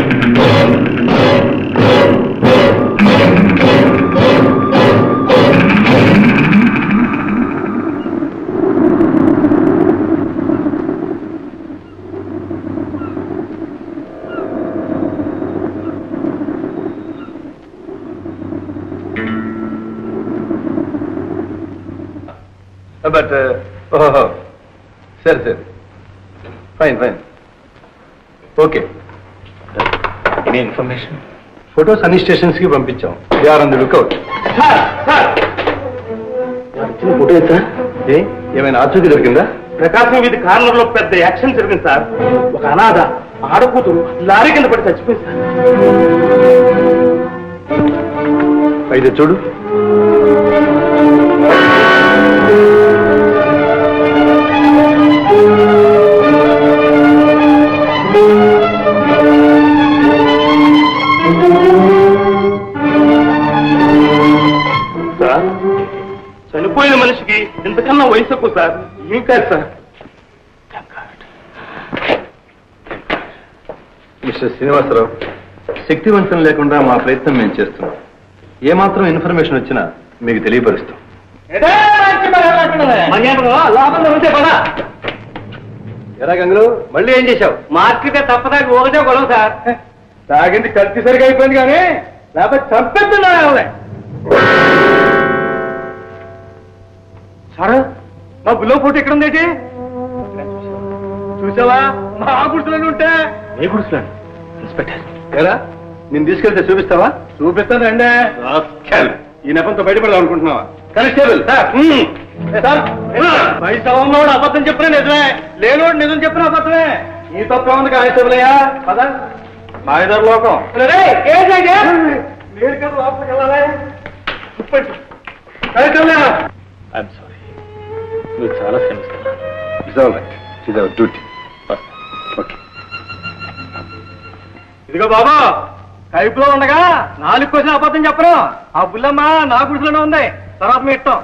But, sir. Fine. Okay. Any information? Photos అన్ని stations కి పంపించాం. They are on the lookout. Sir photo ఎత్తా ఏమైనా ఆచూకీ దొరికిందా? ప్రకాశం వీధి కార్నర్ లో పెద్ద యాక్షన్ జరిగింది సార్. ఒక అనాథ ఆడకూతురు లారీ కింద పడి చచ్చిపోయింది సార్. అయితే చూడు. సార్ చనిపోయిన మనిషికి ఇంతకన్నా వయసు ఎక్కువ సార్. ఏం కాదు సార్. మిస్టర్ శ్రీనివాసరావు, శక్తివంతం లేకుండా మా ప్రయత్నం మేము చేస్తున్నాం. ఏమాత్రం ఇన్ఫర్మేషన్ వచ్చినా మీకు తెలియపరుస్తాం. ఎరా గంగులు, మళ్ళీ ఏం చేశావు? మార్కెట్ తప్పదాకా ఒకటే గొడవ సార్. తాగింది కల్తీ సరిగా అయిపోయింది కానీ లేకపోతే చంపేస్తున్నా. సార్ మా బుల్లో ఫోటో ఎక్కడ ఉందేటి? చూసావా? మా గుడిసెలను ఉంటే ఏ గుడిసెలను? ఇన్స్పెక్టర్ ఎరా, నేను తీసుకెళ్తే చూపిస్తావా? చూపిస్తానండి. ఈ నెపంతో బయటపడదాం అనుకుంటున్నావా? కానిస్టేబుల్ సార్, పైసా ఉన్నవాడు అబద్ధం చెప్పినా నిజమే, లేనివాడు నిజం చెప్పినా అబద్ధమే. ఈ తప్ప ఉంది కానిస్టేబుల్ అయ్యా. పదా మా ఇద్దరు లోకం. నేను కదా లోపలికి వెళ్ళాలి. కానిస్టేబుల్ ఐఎమ్ సారీ, నువ్వు చాలా శ్రమిస్తున్నా. It's all right, it's our duty. Okay. ఇదిగో బాబా, కైపులో ఉండగా 4 క్వశ్చన్ అబద్ధం చెప్పరు. ఆ బుల్లమ్మ నా గుడిసెలోనే ఉంది. తర్వాత మీ ఇష్టం.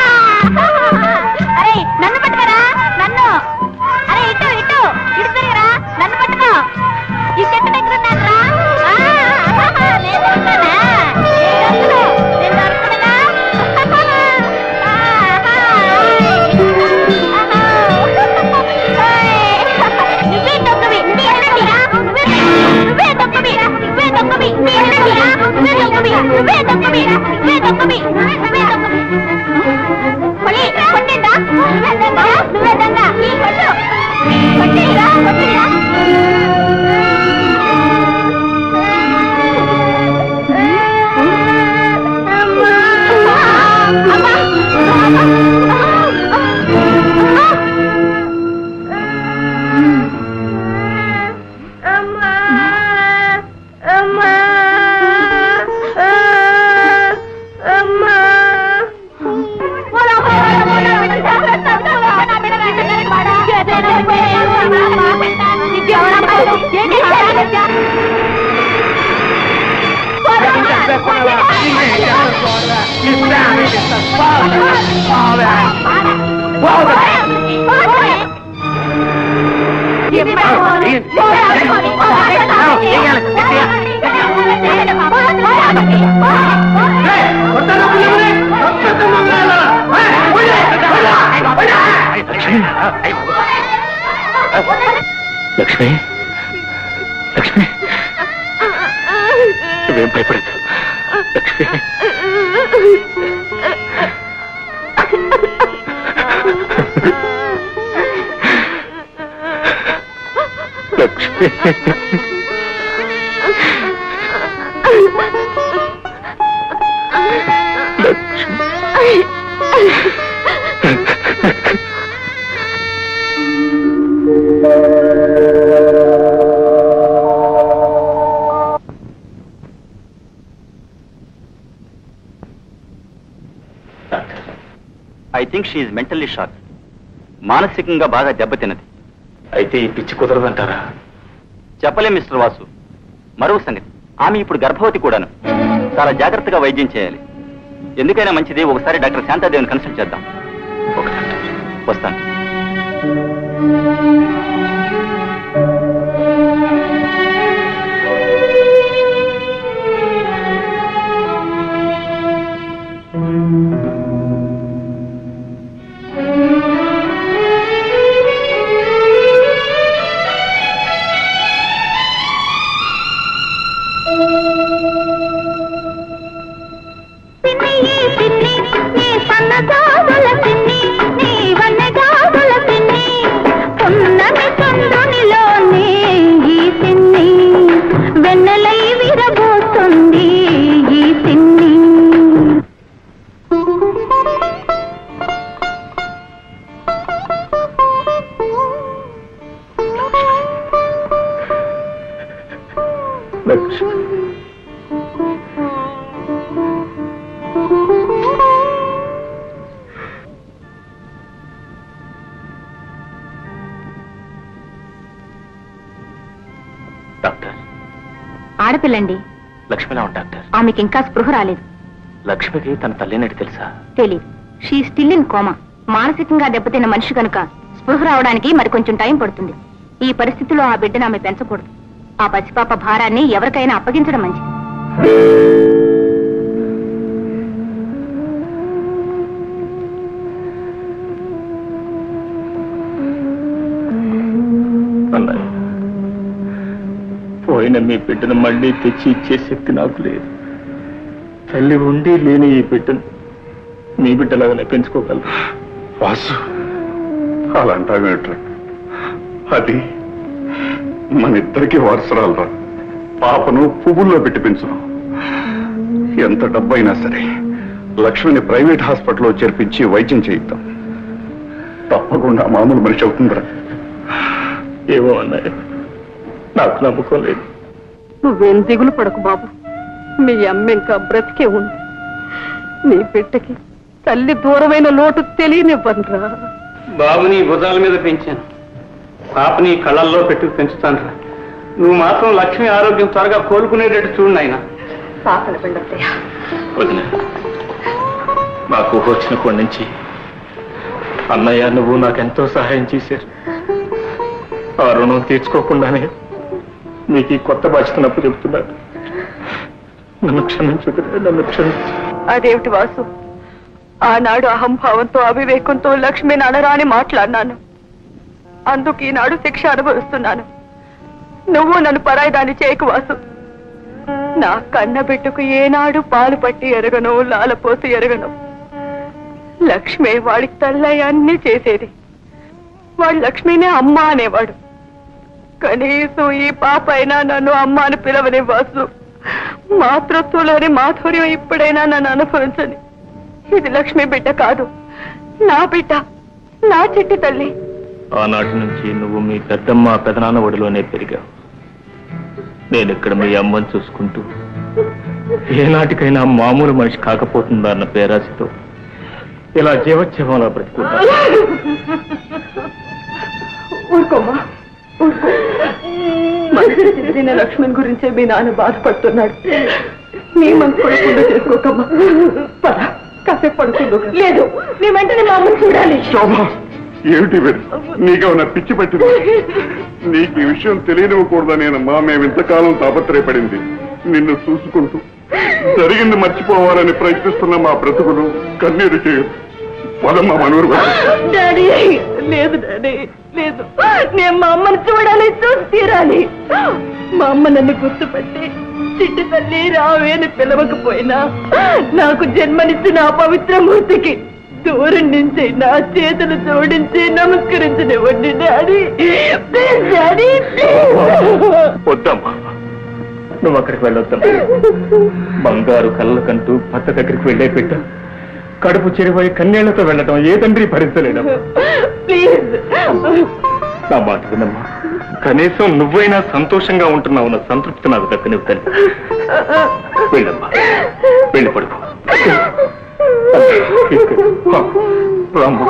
నన్ను పట్టుకోరా, నన్ను. అరే ఇటు ఇటు ఇటు తిరిగిరా, నన్ను పట్టుకో. ఈ చెట్టు దగ్గర ఉన్నారా? లక్ష్మి, లక్ష్మి, నువ్వేం భయపడద్దు Lakshmi. Lakshmi, I think she is mentally shock. మానసికంగా బాగా దెబ్బతిన్నది. అయితే ఈ పిచ్చి కుదరదంటారా? చెప్పలేం మిస్టర్ వాసు. మరో సంగతి, ఆమె ఇప్పుడు గర్భవతి కూడాను. చాలా జాగ్రత్తగా వైద్యం చేయాలి. ఎందుకైనా మంచిది ఒకసారి డాక్టర్ శాంతాదేవిని కన్సల్ట్ చేద్దాం. వస్తాను. లక్ష్మి డాక్టర్ ఆడపిల్లండి. లక్ష్మిలా ఉంది డాక్టర్. ఆమెకి ఇంకా స్పృహ రాలేదు. లక్ష్మికి తన తల్లినట్టు తెలుసా? తెలీదు. She still in coma. మానసికంగా దెబ్బతిన్న మనిషి కనుక స్పృహ రావడానికి మరి కొంచెం టైం పడుతుంది. ఈ పరిస్థితిలో ఆ బిడ్డను ఆమె పెంచకూడదు. ఆ పసిపాప భారాన్ని ఎవరికైనా అప్పగించడం మంచిది. పోయిన మీ బిడ్డను మళ్ళీ తెచ్చి ఇచ్చే శక్తి నాకు లేదు. తల్లి ఉండి లేని ఈ బిడ్డను మీ బిడ్డలాగానే పెంచుకోగలరు. వాసు అలా అంటావేంట్రా? అది మన ఇద్దరికి వారసురాలరా. పాపను పువ్వుల్లో పెట్టి పెంచును. ఎంత డబ్బైనా సరే లక్ష్మిని ప్రైవేట్ హాస్పిటల్లో చేర్పించి వైద్యం చేయిద్దాం. తప్పకుండా మామూలు మనిషి అవుతుందిరా. ఏమో అన్నయ్య, నాకు నమ్మకం లేదు. నువ్వేం దిగులు పడకు బాబు. మీ అమ్మ ఇంకా బ్రతికే ఉంది. నీ బిడ్డకి తల్లి దూరమైన లోటు తెలియనివ్వనురా. బాబుని భుజాల మీద పెంచాను, పాపని కళ్ళల్లో పెట్టుకు పెంచుతాను రా. నువ్వు మాత్రం లక్ష్మి ఆరోగ్యం త్వరగా కోలుకునేటట్టు చూడు నాయన. పాపల పిండత్తయ్య. వదిన, నాకు వచ్చినప్పటి నుంచి అన్నయ్య నువ్వు నాకెంతో సహాయం చేశారు. ఆ రుణం తీర్చుకోకుండానే మీకు ఈ కొత్త బాధ్యతనప్పు చెబుతున్నాను. నన్ను క్షమించు, నన్ను క్షమించు. అదేమిటి వాసు, ఆనాడు అహంభావంతో అవివేకంతో లక్ష్మిని అనరాని మాట్లాడినాను. అందుకు ఈనాడు శిక్ష అనుభవిస్తున్నాను. నువ్వు నన్ను పరాయిదాన్ని చేయకు వాసు. నా కన్న బిడ్డకు ఏనాడు పాలు పట్టి ఎరగను, లాలపోసి ఎరగను. లక్ష్మి వాడికి తల్లయ్య అన్నీ చేసేది. వాడు లక్ష్మినే అమ్మ అనేవాడు. కనీసం ఈ పాప అయినా నన్ను అమ్మ అని పిలవని వాసు. మాతృత్వంలోని మాధుర్యం ఇప్పుడైనా నన్ను అనుభవించని. ఇది లక్ష్మి బిడ్డ కాదు, నా బిడ్డ, నా చిట్టి తల్లి. ఆనాటి నుంచి నువ్వు మీ పెద్దమ్మ పెదనాన్న ఒడిలోనే పెరిగావు. నేను ఇక్కడ మీ అమ్మని చూసుకుంటూ ఏనాటికైనా మామూలు మనిషి కాకపోతుందా అన్న పేరాశతో ఇలా జీవోత్సవంలో బ్రతుకుంటా. ఊరుకోమ్మా, ఊరుకో. మనసు చెదిరిన లక్ష్మణ్ గురించే మీ నాన్న బాధపడుతున్నాడు. నీ మనసు పడకుండా చేసుకోకమ్మా. పద, కాసేపు పడుకుందు. లేదు, నీ వెంటనే మా అమ్మని చూడాలి. శోభా, ఏమిటి నీకేమన్నా పిచ్చి పట్టింది? నీకు ఈ విషయం తెలియనివ్వకూడదనేనమ్మా మేము ఇంతకాలం తాపత్రయపడింది. నిన్ను చూసుకుంటూ జరిగింది మర్చిపోవాలని ప్రయత్నిస్తున్న మా బ్రతుకులు కన్నీరు చేయదు. పదమ్మా మనూరు. డాడీ, లేదు డాడీ, లేదు. నేను మా అమ్మని చూడాలి, చూసి తీరాలి. మా అమ్మ నన్ను గుర్తుపట్టి చిట్టి తల్లి రావే అని పిలవకపోయినా నాకు జన్మనిచ్చిన ఆ పవిత్ర మూర్తికి దూరం నుంచి నా చేతులు జోడించి నమస్కరించనివ్వండి డాడీ. డాడీ, వద్దమ్మా, నువ్వు అక్కడికి వెళ్ళొద్దమ్మా. బంగారు కళ్ళకంటూ భర్త దగ్గరికి వెళ్ళే బిడ్డ కడుపు చెరిపోయి కన్నీళ్లతో వెళ్ళటం ఏ తండ్రి భరించలేదమ్మా. ప్లీజ్ నా మాట వినమ్మా. కనీసం నువ్వైనా సంతోషంగా ఉంటున్నావున్న సంతృప్తి నాకు దక్కనివ్వు తల్లి. వెళ్ళమ్మా, వెళ్ళి పడుకో. రామ్మా.